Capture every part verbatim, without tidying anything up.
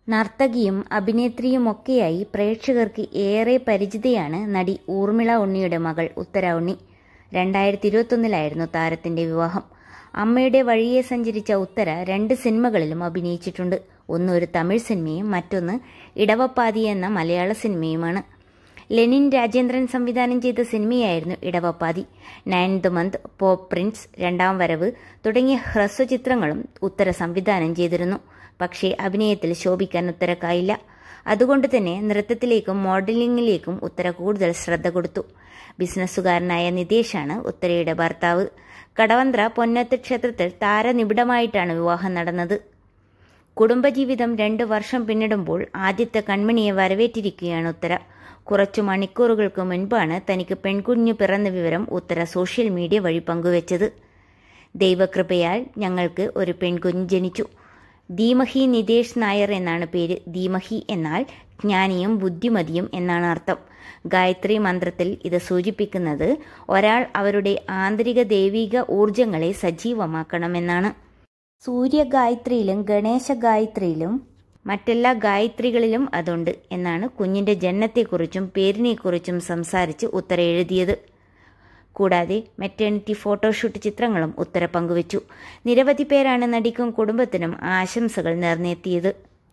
നർത്തകിയും അഭിനേത്രിയുമൊക്കെയായി പ്രേക്ഷകർക്ക് ഏറെ പരിചിതയാണ് നടി ഊർമിള ഉണ്ണിയുടെ മകൾ ഉത്തര ഉണ്ണി. രണ്ടായിരത്തി ഇരുപത്തൊന്നിലായിരുന്നു താരത്തിന്റെ വിവാഹം. അമ്മയുടെ വഴിയെ സഞ്ചരിച്ച ഉത്തര രണ്ട് സിനിമകളിലും അഭിനയിച്ചിട്ടുണ്ട്. ഒന്ന് ഒരു തമിഴ് സിനിമയും മറ്റൊന്ന് ഇടവപ്പാതി എന്ന മലയാള സിനിമയുമാണ്. ലെനിൻ രാജേന്ദ്രൻ സംവിധാനം ചെയ്ത സിനിമയായിരുന്നു Idavappathi. Ninth month, pop prince, രണ്ടാം വരവ് തുടങ്ങിയ ഹ്രസ്വചിത്രങ്ങളും ഉത്തര സംവിധാനം ചെയ്തിരുന്നു. പക്ഷേ അഭിനയത്തിൽ ശോഭിക്കാൻ ഉത്തരക്കായില്ല. അതുകൊണ്ട് തന്നെ നൃത്തത്തിലേക്കും മോഡലിംഗിലേക്കും ഉത്തര കൂടുതൽ ശ്രദ്ധ കൊടുത്തു. ബിസിനസ്സുകാരനായ നിതേഷാണ് ഉത്തരയുടെ ഭർത്താവ്. കടവന്ത്ര പൊന്നത്ത് ക്ഷേത്രത്തിൽ താരനിബിഡമായിട്ടാണ് വിവാഹം നടന്നത്. കുടുംബജീവിതം രണ്ട് വർഷം പിന്നിടുമ്പോൾ ആദ്യത്തെ കൺമണിയെ വരവേറ്റിരിക്കുകയാണ് ഉത്തര. കുറച്ചു മണിക്കൂറുകൾക്ക് മുൻപാണ് തനിക്ക് പെൺകുഞ്ഞു പിറന്ന വിവരം ഉത്തര സോഷ്യൽ മീഡിയ വഴി പങ്കുവച്ചത്. ദൈവകൃപയാൽ ഞങ്ങൾക്ക് ഒരു പെൺകുഞ്ഞ് ജനിച്ചു. ധീമഹി നിതേഷ് നായർ എന്നാണ് പേര്. ധീമഹി എന്നാൽ ജ്ഞാനിയും ബുദ്ധിമതിയും എന്നാണ് അർത്ഥം. ഗായത്രി മന്ത്രത്തിൽ ഇത് സൂചിപ്പിക്കുന്നത് ഒരാൾ അവരുടെ ആന്തരിക ദൈവിക ഊർജങ്ങളെ സജീവമാക്കണമെന്നാണ്. സൂര്യഗായത്രിയിലും ഗണേശ ഗായത്രിയിലും മറ്റെല്ലാ ഗായത്രികളിലും അതുണ്ട് എന്നാണ് കുഞ്ഞിന്റെ ജനനത്തെക്കുറിച്ചും പേരിനെക്കുറിച്ചും സംസാരിച്ച് ഉത്തര എഴുതിയത്. കൂടാതെ മെറ്റേണിറ്റി ഫോട്ടോഷൂട്ട് ചിത്രങ്ങളും ഉത്തര പങ്കുവച്ചു. നിരവധി പേരാണ് നടിക്കും കുടുംബത്തിനും ആശംസകൾ നേർന്നെത്തിയത്.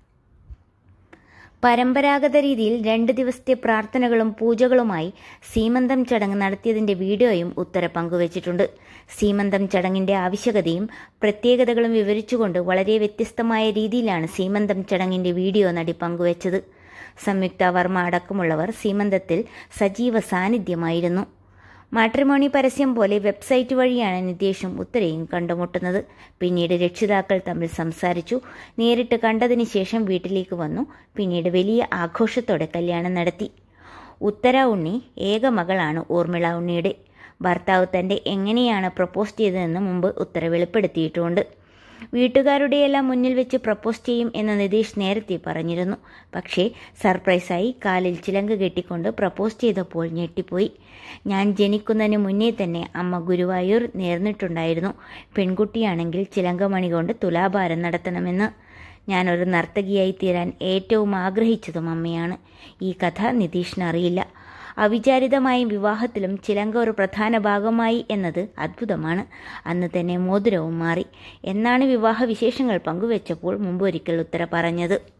പരമ്പരാഗത രീതിയിൽ രണ്ട് ദിവസത്തെ പ്രാർത്ഥനകളും പൂജകളുമായി സീമന്തം ചടങ്ങ് നടത്തിയതിന്റെ വീഡിയോയും ഉത്തര പങ്കുവച്ചിട്ടുണ്ട്. സീമന്തം ചടങ്ങിന്റെ ആവശ്യകതയും പ്രത്യേകതകളും വിവരിച്ചുകൊണ്ട് വളരെ വ്യത്യസ്തമായ രീതിയിലാണ് സീമന്തം ചടങ്ങിന്റെ വീഡിയോ നടി പങ്കുവച്ചത്. സംയുക്ത വർമ്മ അടക്കമുള്ളവർ സീമന്തത്തിൽ സജീവ സാന്നിധ്യമായിരുന്നു. മാട്രിമോണി പരസ്യം പോലെ വെബ്സൈറ്റ് വഴിയാണ് നിതേഷും ഉത്തരയും കണ്ടുമുട്ടുന്നത്. പിന്നീട് രക്ഷിതാക്കൾ തമ്മിൽ സംസാരിച്ചു. നേരിട്ട് കണ്ടതിന് ശേഷം വീട്ടിലേക്ക് വന്നു. പിന്നീട് വലിയ ആഘോഷത്തോടെ കല്യാണം നടത്തി. ഉത്തര ഉണ്ണി ഏക മകളാണ് ഊർമിള ഉണ്ണിയുടെ. ഭർത്താവ് തന്റെ എങ്ങനെയാണ് പ്രപ്പോസ് ചെയ്തതെന്ന് മുമ്പ് ഉത്തര വെളിപ്പെടുത്തിയിട്ടുമുണ്ട്. വീട്ടുകാരുടെയെല്ലാം മുന്നിൽ വെച്ച് പ്രപ്പോസ് ചെയ്യും എന്ന് നിതേഷ് നേരത്തെ പറഞ്ഞിരുന്നു. പക്ഷേ സർപ്രൈസായി കാലിൽ ചിലങ്ക കെട്ടിക്കൊണ്ട് പ്രപ്പോസ് ചെയ്തപ്പോൾ ഞെട്ടിപ്പോയി. ഞാൻ ജനിക്കുന്നതിന് മുന്നേ തന്നെ അമ്മ ഗുരുവായൂർ നേർന്നിട്ടുണ്ടായിരുന്നു. പെൺകുട്ടിയാണെങ്കിൽ ചിലങ്കമണി കൊണ്ട് തുലാഭാരം നടത്തണമെന്ന്. ഞാനൊരു നർത്തകിയായി തീരാൻ ഏറ്റവും ആഗ്രഹിച്ചതും അമ്മയാണ്. ഈ കഥ നിതീഷിന് അറിയില്ല. അവിചാരിതമായ വിവാഹത്തിലും ചിലങ്ക ഒരു പ്രധാന ഭാഗമായി എന്നത് അദ്ഭുതമാണ്. അന്ന് തന്നെ മോതിരവും മാറി എന്നാണ് വിവാഹ വിശേഷങ്ങൾ പങ്കുവച്ചപ്പോൾ മുമ്പൊരിക്കൽ ഉത്തര പറഞ്ഞത്.